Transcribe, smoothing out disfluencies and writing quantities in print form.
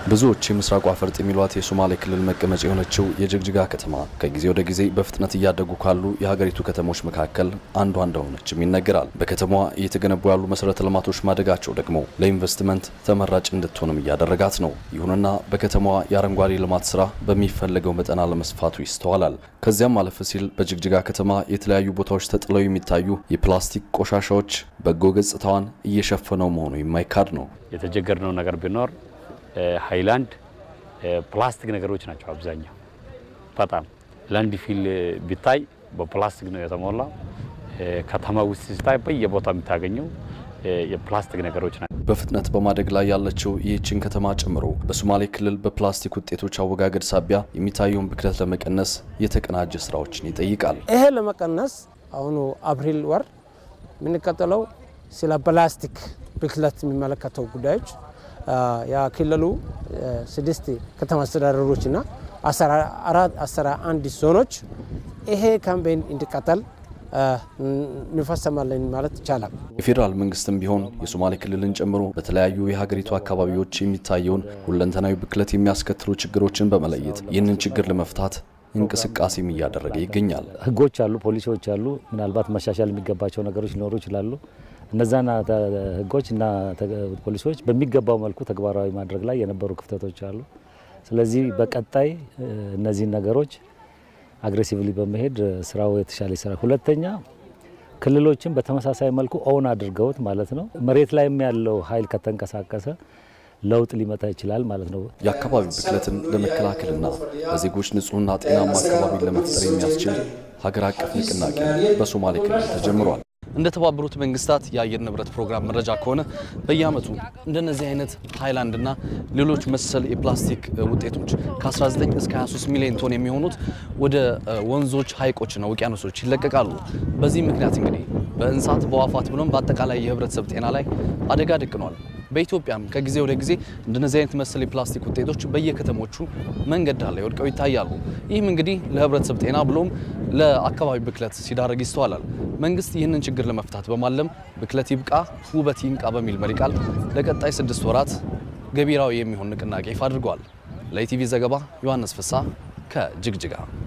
ብዙዎች የምስራቅ አፈርጥ የሚሏት የሶማሌ ክልል መቀመጫ የሆነችው የጅግጅጋ ከተማ ከጊዜ ወደ ጊዜ በፍጥነት እያደጉ ካሉ የሀገሪቱ ከተሞች መካከል አንዷ እንደሆነችም ይነገራል። በከተማዋ እየተገነቡ ያሉ መሰረተ ልማቶች ማደጋቸው ደግሞ ለኢንቨስትመንት ተመራጭ እንድትሆንም እያደረጋት ነው። ይሁንና በከተማዋ የአረንጓዴ ልማት ስራ በሚፈለገው መጠን አለመስፋቱ ይስተዋላል። ከዚያም አለፍ ሲል በጅግጅጋ ከተማ የተለያዩ ቦታዎች ተጥለው የሚታዩ የፕላስቲክ ቆሻሻዎች በጎ ገጽታዋን እየሸፈነው መሆኑ የማይካድ ነው። የተጀገርነው ነገር ቢኖር ሃይላንድ ፕላስቲክ ነገሮች ናቸው። አብዛኛው በጣም ላንድ ፊል ቢታይ በፕላስቲክ ነው የተሞላው። ከተማ ውስጥ ሲታይ በየቦታው የምታገኘው የፕላስቲክ ነገሮች ናቸው። በፍጥነት በማደግ ላይ ያለችው ይህችን ከተማ ጨምሮ በሶማሌ ክልል በፕላስቲክ ውጤቶች አወጋገድ ሳቢያ የሚታየውን ብክለት ለመቀነስ የተቀናጀ ስራዎችን ይጠይቃል። ይሄ ለመቀነስ አሁን አፕሪል ወር ምን ቀጠለው ስለ ፕላስቲክ ብክለት የሚመለከተው ጉዳዮች ያ ክልሉ 6 ከተማ አስተዳደሮችና 11 ዞኖች ይሄ ካምፔን እንዲቀጥል ንፈሰማለን ማለት ይቻላል። የፌደራል መንግስትም ቢሆን የሶማሌ ክልልን ጨምሮ በተለያዩ የሀገሪቱ አካባቢዎች የሚታየውን ሁለንተናዊ ብክለት የሚያስከትሉ ችግሮችን በመለየት ይህንን ችግር ለመፍታት እንቅስቃሴም እያደረገ ይገኛል። ህጎች አሉ፣ ፖሊሲዎች አሉ። ምናልባት መሻሻል የሚገባቸው ነገሮች ሊኖሩ ይችላሉ። እነዛና ህጎችና ፖሊሲዎች በሚገባው መልኩ ተግባራዊ ማድረግ ላይ የነበሩ ክፍተቶች አሉ። ስለዚህ በቀጣይ እነዚህ ነገሮች አግሬሲቭሊ በመሄድ ስራው የተሻለ ይሰራል። ሁለተኛ ክልሎችን በተመሳሳይ መልኩ ኦን አድርገውት ማለት ነው መሬት ላይም ያለው ኃይል ከተንቀሳቀሰ ለውጥ ሊመጣ ይችላል ማለት ነው። የአካባቢ ብክለትን ለመከላከልና ለዜጎች ንጹህና ጤናማ አካባቢ ለመፍጠር የሚያስችል ሀገር አቀፍ ንቅናቄ በሶማሌ ክልል ተጀምሯል። እንደ ተባበሩት መንግስታት የአየር ንብረት ፕሮግራም መረጃ ከሆነ በየአመቱ እንደነዚህ አይነት ሃይላንድና ሌሎች መሰል የፕላስቲክ ውጤቶች ከ19 እስከ 23 ሚሊዮን ቶን የሚሆኑት ወደ ወንዞች፣ ሐይቆችና ውቅያኖሶች ይለቀቃሉ። በዚህ ምክንያት እንግዲህ በእንስሳት በአዕዋፋት ብሎም በአጠቃላይ የህብረተሰብ ጤና ላይ አደጋ ደቅኗል። በኢትዮጵያም ከጊዜ ወደ ጊዜ እንደነዚህ አይነት መሰል የፕላስቲክ ውጤቶች በየከተሞቹ መንገድ ዳር ላይ ወድቀው ይታያሉ። ይህም እንግዲህ ለህብረተሰብ ጤና ብሎም ለአካባቢ ብክለት ሲዳረግ ይስተዋላል። መንግስት ይህንን ችግር ለመፍታት በማለም ብክለት ይብቃ ውበት ይንቃ በሚል መሪ ቃል ለቀጣይ 6 ወራት ገቢራዊ የሚሆን ንቅናቄ ይፋ አድርጓል። ለኢቲቪ ዘገባ ዮሐንስ ፍሳ ከጅግጅጋ